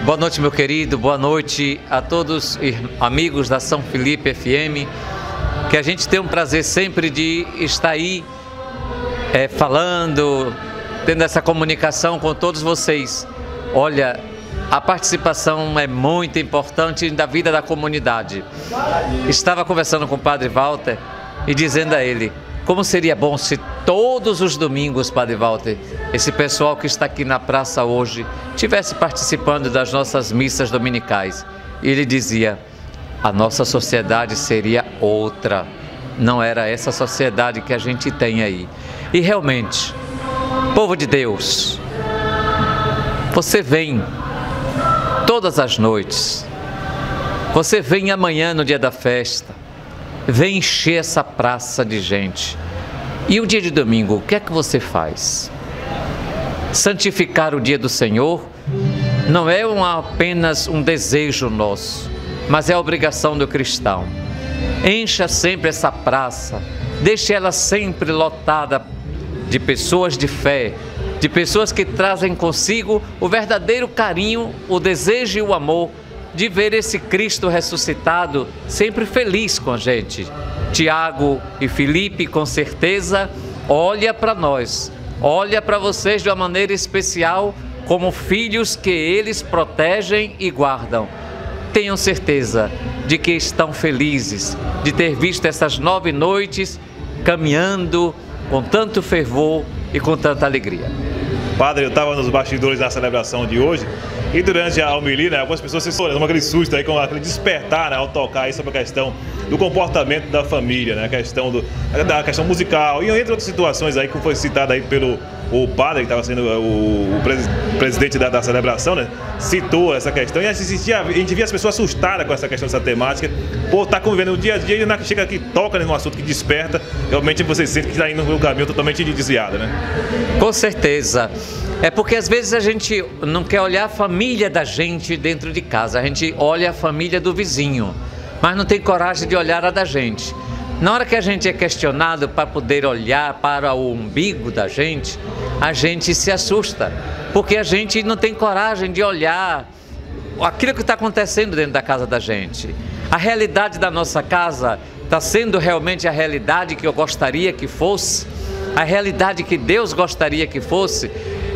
Boa noite, meu querido, boa noite a todos amigos da São Felipe FM, que a gente tem um prazer sempre de estar aí falando, tendo essa comunicação com todos vocês. Olha, a participação é muito importante da vida da comunidade. Estava conversando com o Padre Walter e dizendo a ele, como seria bom se todos os domingos, Padre Walter, esse pessoal que está aqui na praça hoje, estivesse participando das nossas missas dominicais. E ele dizia, a nossa sociedade seria outra. Não era essa sociedade que a gente tem aí. E realmente, povo de Deus, você vem todas as noites, você vem amanhã no dia da festa, vem encher essa praça de gente. E o dia de domingo, o que é que você faz? Santificar o dia do Senhor não é apenas um desejo nosso, mas é a obrigação do cristão. Encha sempre essa praça, deixe ela sempre lotada de pessoas de fé, de pessoas que trazem consigo o verdadeiro carinho, o desejo e o amor de ver esse Cristo ressuscitado sempre feliz com a gente. Tiago e Felipe, com certeza, olha para nós, olha para vocês de uma maneira especial, como filhos que eles protegem e guardam. Tenham certeza de que estão felizes de ter visto essas 9 noites caminhando com tanto fervor e com tanta alegria. Padre, eu estava nos bastidores da celebração de hoje e durante a homilia, né, algumas pessoas se olhando com aquele susto aí, com aquele despertar, né, ao tocar aí sobre a questão do comportamento da família, né, a questão da questão musical e entre outras situações aí que foi citada aí pelo padre, que estava sendo o presidente da celebração, né, citou essa questão e a gente via as pessoas assustadas com essa questão, dessa temática, por estar convivendo no dia a dia e chega aqui, toca num assunto que desperta, realmente você sente que está indo no caminho totalmente desviado, né? Com certeza. É porque às vezes a gente não quer olhar a família da gente dentro de casa, a gente olha a família do vizinho, mas não tem coragem de olhar a da gente. Na hora que a gente é questionado para poder olhar para o umbigo da gente, a gente se assusta, porque a gente não tem coragem de olhar aquilo que está acontecendo dentro da casa da gente. A realidade da nossa casa está sendo realmente a realidade que eu gostaria que fosse, a realidade que Deus gostaria que fosse.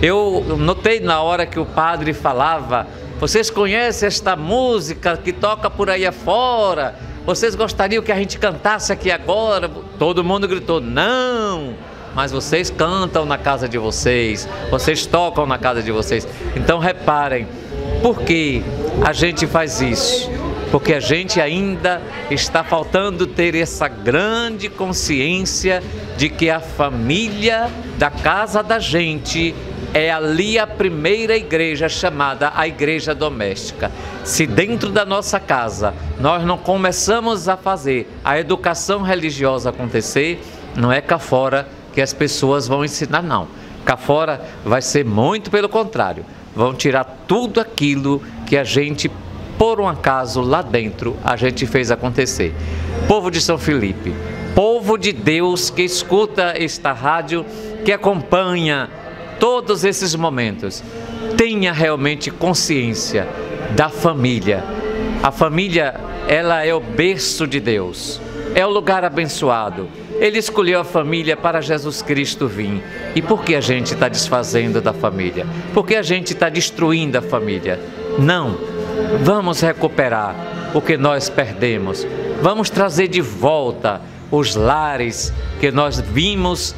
Eu notei na hora que o padre falava, vocês conhecem esta música que toca por aí afora? Vocês gostariam que a gente cantasse aqui agora? Todo mundo gritou, não! Mas vocês cantam na casa de vocês, vocês tocam na casa de vocês. Então reparem, por que a gente faz isso? Porque a gente ainda está faltando ter essa grande consciência de que a família da casa da gente é ali a primeira igreja, chamada a igreja doméstica. Se dentro da nossa casa nós não começamos a fazer a educação religiosa acontecer, não é cá fora que as pessoas vão ensinar, não. Cá fora vai ser muito pelo contrário. Vão tirar tudo aquilo que a gente, por um acaso, lá dentro, a gente fez acontecer. Povo de São Felipe, povo de Deus que escuta esta rádio, que acompanha todos esses momentos, tenha realmente consciência da família. A família, ela é o berço de Deus, é o lugar abençoado. Ele escolheu a família para Jesus Cristo vir. E por que a gente está desfazendo da família? Por que a gente está destruindo a família? Não, vamos recuperar o que nós perdemos. Vamos trazer de volta os lares que nós vimos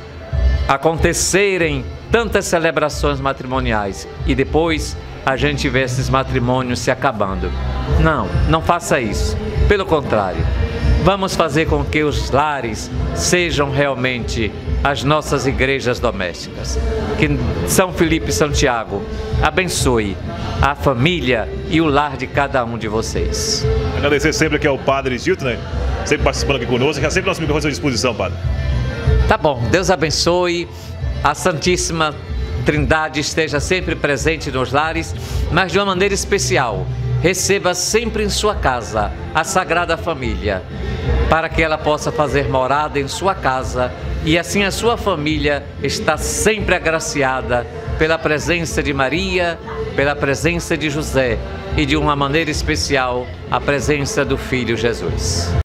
acontecerem tantas celebrações matrimoniais e depois a gente vê esses matrimônios se acabando. Não, não faça isso. Pelo contrário, vamos fazer com que os lares sejam realmente as nossas igrejas domésticas. Que São Felipe e São Tiago abençoe a família e o lar de cada um de vocês. Agradecer sempre aqui ao Padre Gilton, né? Sempre participando aqui conosco, já sempre nosso microfone à sua disposição, Padre. Tá bom, Deus abençoe, a Santíssima Trindade esteja sempre presente nos lares, mas de uma maneira especial. Receba sempre em sua casa a Sagrada Família, para que ela possa fazer morada em sua casa e assim a sua família está sempre agraciada pela presença de Maria, pela presença de José e, de uma maneira especial, a presença do Filho Jesus.